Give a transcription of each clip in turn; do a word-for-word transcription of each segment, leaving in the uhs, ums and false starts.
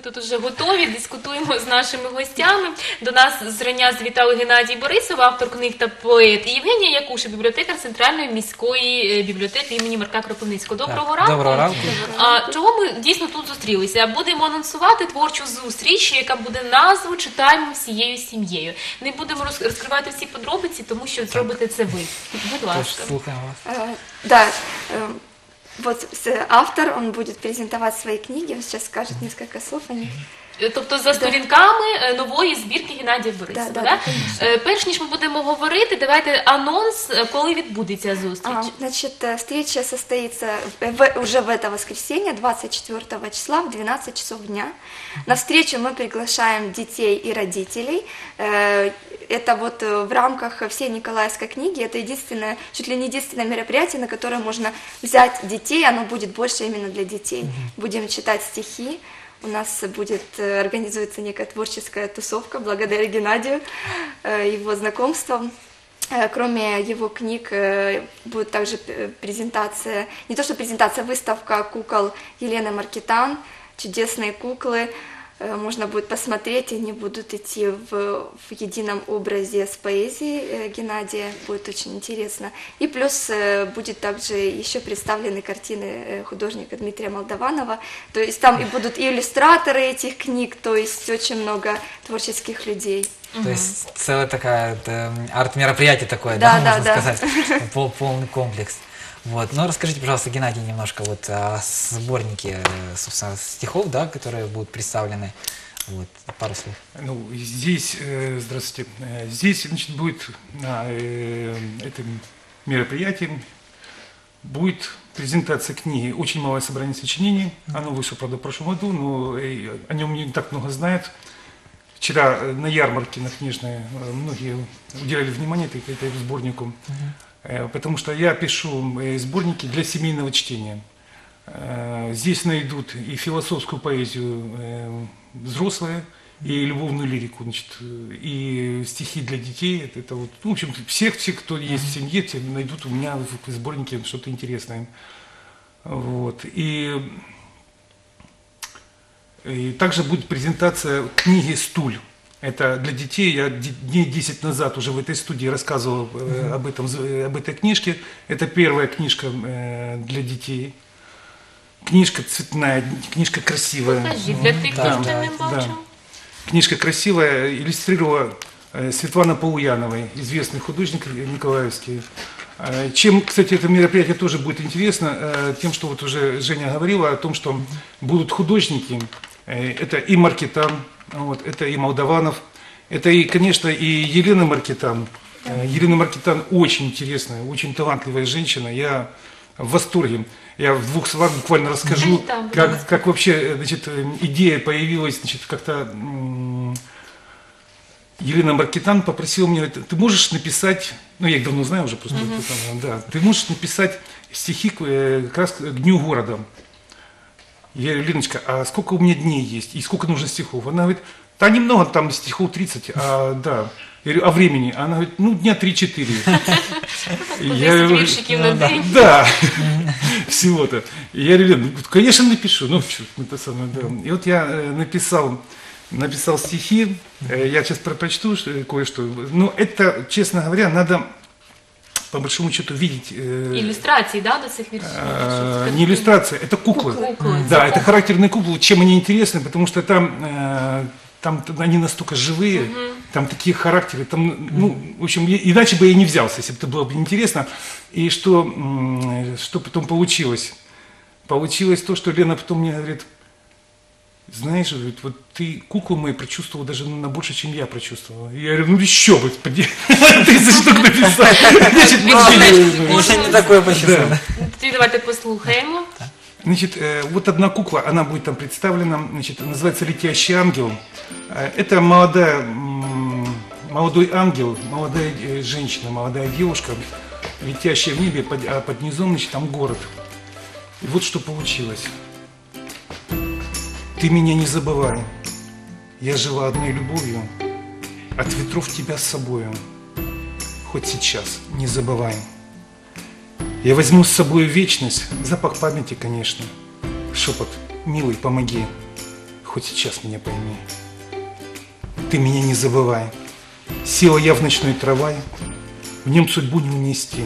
тут уже готові, дискутуємо з нашими гостями. До нас зрання завітали Геннадій Борисов, автор книг та поет, і Євгенія Якуша, бібліотекар Центральної міської бібліотеки імені Марка Кропивницького. Доброго ранку. Доброго ранку. А чого ми дійсно тут зустрілися? Будемо анонсувати творчу зустріч, яка буде назву «Читаємо всією сім'єю». Не будемо роз- розкривати всі подробиці, тому що зробите це ви. Будь Тож, ласка. слухаємо вас. Э, Да, э, вот с- автор, он будет презентовать свои книги, он сейчас скажет несколько слов о них. Тобто за сторінками е, нової збірки Геннадія Борисова. Да, Да, да, Е, Перш ніж ми будемо говорити, давайте анонс, е, коли відбудеться зустріч. А, Значит, э, встреча состоится в- в- уже в это воскресенье, двадцать четвёртого числа в двенадцать часов дня. На встречу мы приглашаем детей и родителей. Э, Это вот э, в рамках всей Николаевской книги, это единственное, чуть ли не единственное мероприятие, на которое можно взять детей, оно будет больше именно для детей. Будем читать стихи. У нас будет, э, организуется некая творческая тусовка благодаря Геннадию, э, его знакомствам. Э, Кроме его книг э, будет также э, презентация, не то что презентация, выставка кукол Елены Маркитан, чудесные куклы. Э, Можно будет посмотреть, они будут идти в, в едином образе с поэзией э, Геннадия, будет очень интересно. И плюс э, будет также еще представлены картины э, художника Дмитрия Молдованова, то есть там и будут и иллюстраторы этих книг, то есть очень много творческих людей. То есть целое такое это, арт-мероприятие такое, Да, да, да, можно да. сказать, пол- полный комплекс. Вот. Ну, расскажите, пожалуйста, Геннадий, немножко вот о сборнике, э, собственно, стихов, да, которые будут представлены. Вот, пару слов. Ну, здесь, э, здравствуйте, э, здесь, значит, будет на э, этом мероприятии будет презентация книги «Очень малое собрание сочинений». Оно вышло, правда, в прошлом году, но э, о нем не так много знают. Вчера э, на ярмарке на книжной э, многие уделяли внимание этой- этому сборнику, э, потому что я пишу э, сборники для семейного чтения. Э, Здесь найдут и философскую поэзию э, взрослые, и любовную лирику, значит, э, и стихи для детей. Это, это вот, ну, в общем, всех, все, кто есть в семье, те найдут у меня в сборнике что-то интересное. Вот. И, и также будет презентация книги «Стуль». Это для детей. Я де- дней десять назад уже в этой студии рассказывал э, об, этом, з- об этой книжке. Это первая книжка э, для детей. Книжка цветная, книжка красивая. Покажіть для тих, хто Да, ще да, не да. бачив. Книжка красивая, иллюстрировала э, Светлана Полуянова, известный художник николаевский. Э, Чем, кстати, это мероприятие тоже будет интересно, э, тем, что вот уже Женя говорила о том, что будут художники. Э, Это и Маркитан, вот, это и Молдованов, это и, конечно, и Елена Маркитан. Э, Елена Маркитан очень интересная, очень талантливая женщина. Я в восторге. Я в двух словах буквально расскажу, Да, будь как, ласка. как вообще э, значит, э, идея появилась, значит, как-то м, Елена Маркитан попросила меня, говорит, ты можешь написать, ну я их давно знаю уже просто, там, да, ты можешь написать стихи к, э, как раз к Дню города. Я говорю, Леночка, а сколько у меня дней есть и сколько нужно стихов? Она говорит, да немного, там стихов тридцать, а, да. Я говорю, а времени? Она говорит, ну дня три-четыре. десять віршиків на день. Да, всего-то. И я говорю, Лен, ну, конечно, напишу. Ну, чё, это самое, да. И вот я э, написал, написал стихи, э, я сейчас про- прочту что- кое-что. Но это, честно говоря, надо, по большому счету, видеть... э, Ілюстрації, да, до цих віршів? э, не иллюстрация, это куклы. Куклы. Да, это характерные куклы. Чем они интересны? Потому что там, э, там они настолько живые, там такие характеры, там, ну, в общем, я- иначе бы я не взялся, если бы это было бы интересно. И что, м, что потом получилось? Получилось то, что Лена потом мне говорит, знаешь, говорит, вот ты куклу мою прочувствовал даже ну, на больше, чем я прочувствовал. Я говорю, ну еще, господи, тридцать штук написал. Значит, ну, Більше- Уже не такое почувствовал. да. Тоді давайте послухаємо. Значит, э, вот одна кукла, она будет там представлена, значит, называется «Летящий ангел». Э, Это молодая, м, молодой ангел, молодая э, женщина, молодая девушка, летящая в небе, под- а под низом, значит, там город. И вот что получилось. Ты меня не забывай, я жила одной любовью, от ветров тебя с собою, хоть сейчас не забывай. Я возьму с собой вечность, запах памяти, конечно, шепот, милый, помоги. хоть сейчас меня пойми. Ты меня не забывай. Села я в ночной трамвай, в нем судьбу не унести.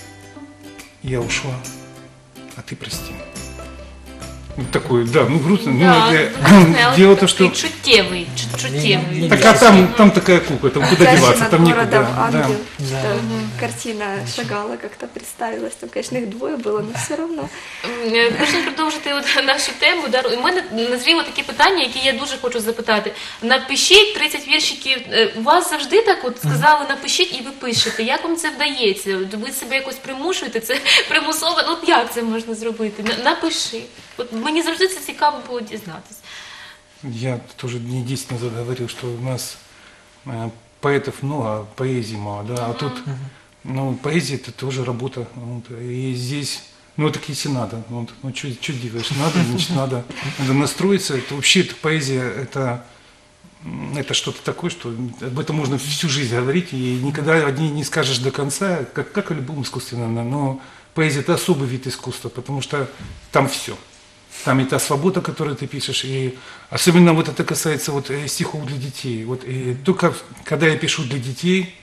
Я ушла, а ты прости. Вот такое, да, ну грустно. Да, ну, это, грустно, але дело то, что... такий чуттєвий, чу- чуттєвий. Так а там, там такая кукла, там куда Дальше деваться, над там городом некуда. Да. ангел. Да. Что картина шагала, как-то представилась. Там, конечно, их двое было, но все равно. Е, Хочу продовжити от нашу тему. Да. У мене назріло таке питання, яке я дуже хочу запитати. Напишіть тридцять віршиків. Е, У вас завжди так от сказали, напишіть і ви пишете. Як вам це вдається? Ви себе якось примушуєте? Це примусово? Ну от як це можна зробити? На- Напиши. От мені завжди це цікаво було дізнатися. Я тоже дней десять назад говорил, что у нас э, поэтов много, а поэзии мало, да, а тут, ну, поэзия это тоже работа, вот, и здесь, ну, так если надо, вот, ну, что делаешь, надо, значит, надо, надо настроиться, это вообще, это поэзия, это, м, это что-то такое, что об этом можно всю жизнь говорить, и никогда одни не скажешь до конца, как, как и в любом искусстве, наверное, но поэзия это особый вид искусства, потому что там все. Там и та свобода, которую ты пишешь, и особенно вот это касается вот э, стихов для детей. Вот и только когда я пишу для детей,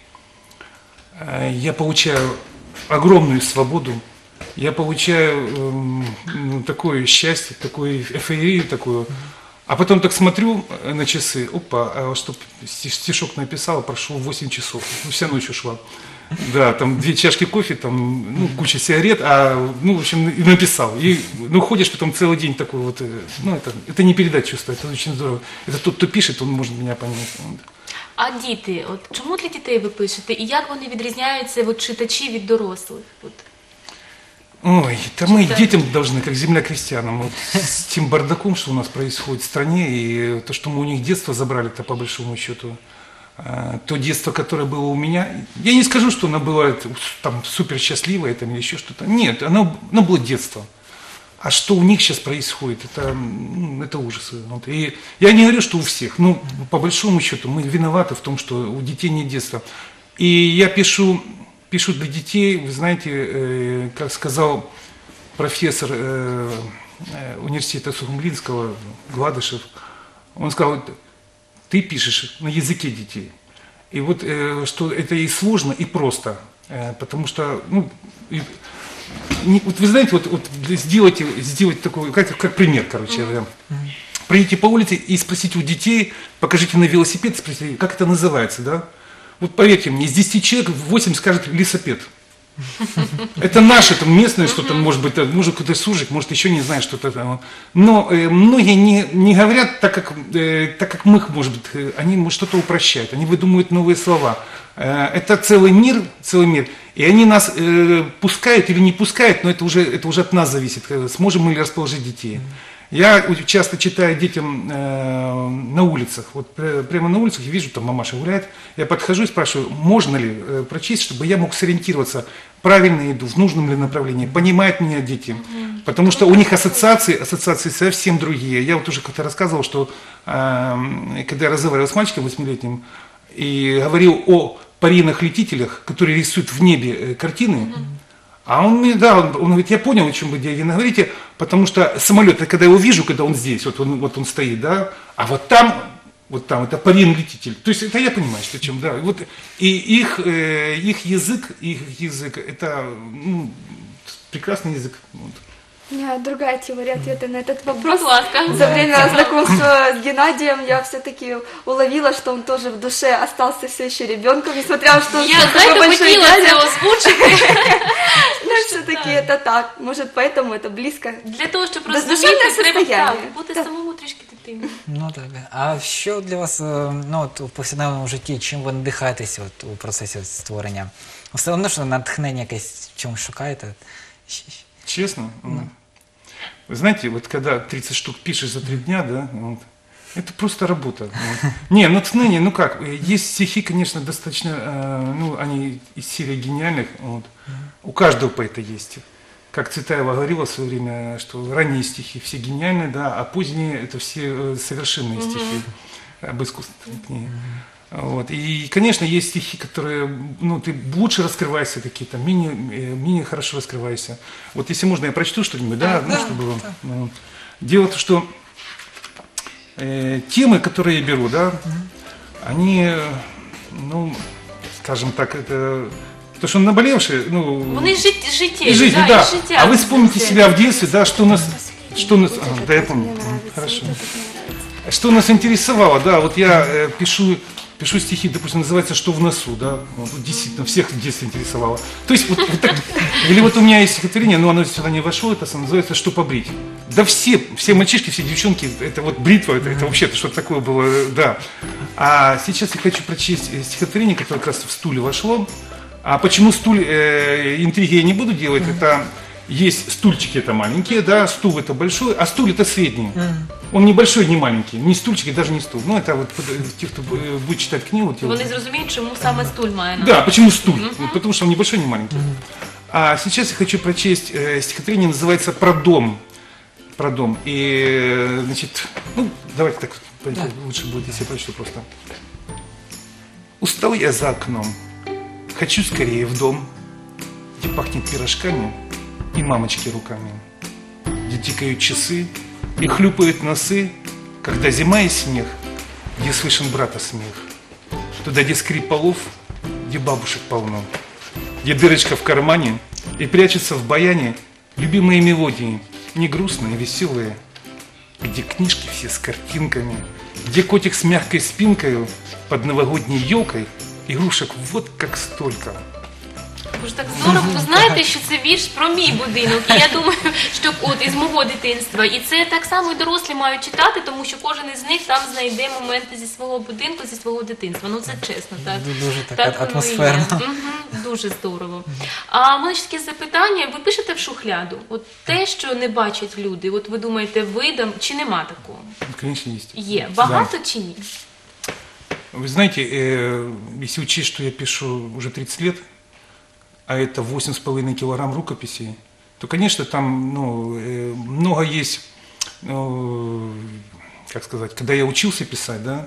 э, я получаю огромную свободу, я получаю эм, ну, такое счастье, такую эйфорию такую. А потом так смотрю на часы, опа, а чтоб стишок написал, прошло восемь часов, ну, вся ночь ушла. Да, там две чашки кофе, там, ну, куча сигарет, а, ну, в общем, и написал. И, ну, ходишь потом целый день такой вот, э, ну, это, это не передать чувство, это очень здорово. Это тот, кто пишет, он может меня понять. Вот. А діти, от чому для дітей ви пишете? І як вони відрізняються от, читачі від дорослих? От. Ой, да мы Да. детям должны, как земля крестьянам, вот, с тем бардаком, что у нас происходит в стране, и то, что мы у них детство забрали-то по большому счету, а, то детство, которое было у меня, я не скажу, что оно было там супер счастливое там, или еще что-то, нет, оно, оно было детство. А что у них сейчас происходит, это, ну, это ужас. Вот. И я не говорю, что у всех, но по большому счету мы виноваты в том, что у детей нет детства. И я пишу, пишу для детей, вы знаете, э, как сказал профессор э, э, университета Сухомлинского Гладышев, он сказал, ты пишешь на языке детей. И вот э, что это и сложно, и просто, э, потому что, ну, и, не, вот вы знаете, вот, вот сделайте, сделать такой, как, как пример, короче говоря. Пройдите по улице и спросите у детей, покажите на велосипед, спросите, как это называется, да? Вот поверьте мне, из десяти человек восемь скажет велосипед. Это наше, там местное что-то, может быть, может какой-то суржик, может еще не знаю что-то там. Но э, многие не, не говорят так как, э, так, как мы, может быть, э, они может, что-то упрощают, они выдумывают новые слова. Э, это целый мир, целый мир. И они нас э, пускают или не пускают, но это уже, это уже от нас зависит, э, сможем мы ли расположить детей. Я часто читаю детям э, на улицах, вот пр- прямо на улицах я вижу, там мамаша гуляет, я подхожу и спрашиваю, можно ли э, прочесть, чтобы я мог сориентироваться, правильно я иду, в нужном ли направлении, понимают меня дети, mm-hmm. потому что у них ассоциации, ассоциации совсем другие. Я вот уже как-то рассказывал, что э, когда я разговаривал с мальчиком восьмилетним и говорил о паринах-летителях, которые рисуют в небе э, картины, mm-hmm. А он мне, да, он, он говорит, я понял, о чем вы говорите, потому что самолет, когда я его вижу, когда он здесь, вот он, вот он стоит, да, а вот там, вот там, это парин-летитель. То есть это я понимаю, что о чем, да. Вот, и их, э, их язык, их язык, это ну, прекрасный язык. Вот. У меня другая теория ответа на этот вопрос. Будь ласка. За время знакомства с Геннадием я все-таки уловила, что он тоже в душе остался все еще ребенком, несмотря на то, что он Я, такой знаєте, большой хотіла це дядя. озвучити. Но все-таки это так. Может, поэтому это близко. Для того, щоб Бездушевне розуміти, треба состояння. так, бути Так. самому трішки дитиною. Ну так. А що для вас е, ну, от, у повсякденному житті, чим ви надихаєтесь от, у процесі створення? Все одно, що натхнення якесь в чомусь шукаєте? Честно? Вы знаете, вот когда тридцать штук пишешь за три дня, да, вот, это просто работа. Вот. Не, натхнение, ну как, есть стихи, конечно, достаточно, э, ну, они из серии гениальных, вот. У каждого поэта есть. Как Цветаева говорила в свое время, что ранние стихи все гениальные, да, а поздние это все э, совершенные стихи об искусственной книге. Вот. И, конечно, есть стихи, которые, ну, ты лучше раскрываешься какие-то, менее, э, менее хорошо раскрываешься. Вот если можно, я прочту что-нибудь, да, ну, чтобы... ну, дело в том, что э, темы, которые я беру, да, они, ну, скажем так, это то, что наболевшие, ну, Вони жит- життєві, из жизни, да, да. із життя. А вы вспомните себя в детстве, да, что нас, что нас, Вот а, этот да, я вот помню, мне М, нравится, хорошо. вот этот мне нравится. Что нас интересовало, да, вот я э, пишу, пишу стихи, допустим, называется «Что в носу», да, вот, вот действительно, всех в детстве интересовало. То есть, вот, вот так, или вот у меня есть стихотворение, но оно сюда не вошло, это называется «Что побрить». Да все, все мальчишки, все девчонки, это вот бритва, это, это вообще-то что-то такое было, да. А сейчас я хочу прочесть э, стихотворение, которое как раз в стуле вошло. А почему стуль, э, интриги я не буду делать, это есть стульчики, это маленькие, да, стул это большой, а стул это средний. Он не большой, не маленький, не стульчики, даже не стул. Ну, это вот э, те, кто э, будет читать книгу. те Вони вот- зрозуміють, чому саме стуль має на Да, почему стуль? Потому что он не большой, не маленький. А сейчас я хочу прочесть э, стихотворение, называется «Про дом». Про дом. И, э, значит, ну, давайте так, пойдем, лучше будет, если я прочту просто. Устал я за окном, хочу скорее в дом, где пахнет пирожками и мамочки руками, где тикают часы и хлюпают носы, когда зима и снег, где слышен брата смех. Туда, где скрип полов, где бабушек полно, где дырочка в кармане и прячется в баяне любимые мелодии, не грустные, веселые, где книжки все с картинками, где котик с мягкой спинкой под новогодней елкой, игрушек вот как столько. Боже, так здорово, ви знаєте, що це вірш про мій будинок. І я думаю, що от із мого дитинства. І це так само і дорослі мають читати, тому що кожен із них там знайде моменти зі свого будинку, зі свого дитинства. Ну це чесно, так. Дуже так воно і атмосферно. є. Мгм, дуже здорово. А в мене ще таке запитання, ви пишете в шухляду. От те, що не бачать люди, от ви думаєте, видам, чи нема такого? Ну, конечно, есть. Є. Багато чи ні? Вы знаете, э, если учесть, что я пишу уже тридцать лет, а это восемь с половиной килограмм рукописей, то, конечно, там ну, э, много есть, ну, как сказать, когда я учился писать, да,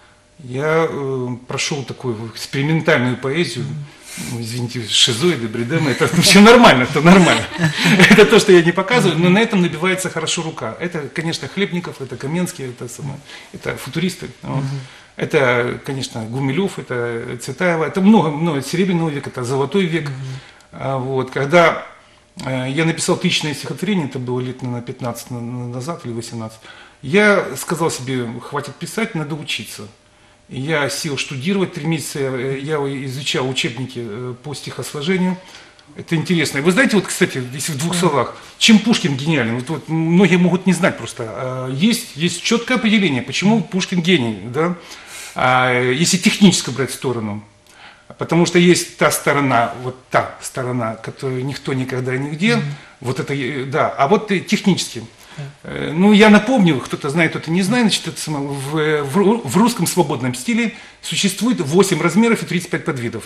я э, прошел такую экспериментальную поэзию, ну, извините, шизоиды, бредемы, это все нормально, это нормально. Это то, что я не показываю, но на этом набивается хорошо рука. Это, конечно, Хлебников, это Каменский, это, самое, это футуристы. Вот. Это, конечно, Гумилев, это Цветаева, это много, много Серебряного века, это Золотой век. А, вот, когда э, я написал тысячное стихотворение, это было лет, наверное, пятнадцать на- на- назад или восемнадцать, я сказал себе, хватит писать, надо учиться. И я сел штудировать, три месяца э, я изучал учебники э, по стихосложению. Это интересно. Вы знаете, вот, кстати, если в двух словах, чем Пушкин гениален? Вот, вот многие могут не знать просто. А, Есть, есть четкое определение, почему Пушкин гений, да? А, если технически брать сторону. Потому что есть та сторона, вот та сторона, которую никто никогда и нигде, вот это, э, да, а вот и технически. Э, Ну, я напомню, кто-то знает, кто-то не знает, значит, это само- в, в ру- в русском свободном стиле существует восемь размеров и тридцать пять подвидов.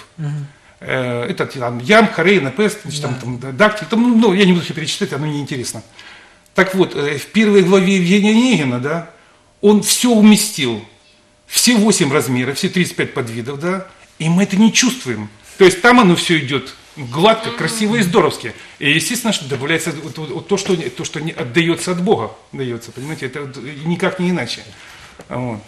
Э, Это там, ям, хорей, напест, значит, там, там, дактиль, там, ну, ну, я не буду все перечислять, оно неинтересно. Так вот, э, в первой главе Евгения Онегина, да, он все уместил, все восемь размеров, все тридцать пять подвидов, да, и мы это не чувствуем. То есть там оно все идет гладко, красиво и здоровски. И естественно, что добавляется вот- вот- вот то, что, то, что не отдается от Бога, дается, понимаете, это вот никак не иначе. Вот.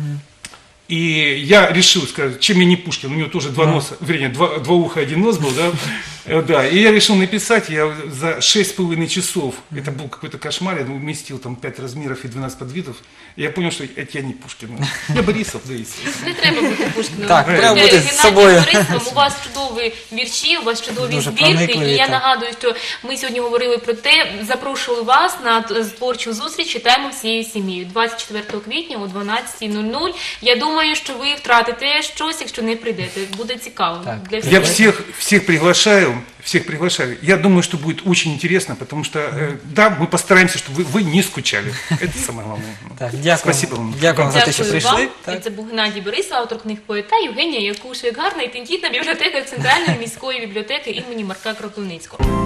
И я решил, сказать, чем я не Пушкин, у него тоже два носа, вернее, два, два уха, один нос был, да, Э, да, и я решил написать, я за шесть с половиной часов, это был какой-то кошмар, я уместил там пять размеров и двенадцать подвидов, и я понял, что это я не Пушкин, я Борисов, да, естественно. Не треба бути Пушкіним. Так, Ви треба бути з Геннадій собою. Борисовим, у вас чудові вірші, у вас чудові Дуже збірки. І проникливі, я так. нагадую, що ми сьогодні говорили про те, запрошували вас на т- творчу зустріч «Читаємо всією сім'єю» двадцять четвертого квітня о дванадцятій нуль нуль. Я думаю, що ви втратите щось, якщо не прийдете. Буде цікаво Так. для всіх. Я всех, всех приглашаю, всех приглашаю. Я думаю, что будет очень интересно, потому что, э, да, мы постараемся, чтобы вы, вы не скучали. Это самое главное. Так, дякую. Спасибо вам. Дякую за те, що Дякую прийшли. вам. Так. Це був Геннадій Борисов, автор книг поета, Євгенія Якушик, гарна і тендітна бібліотека Центральної міської бібліотеки імені Марка Кропивницького.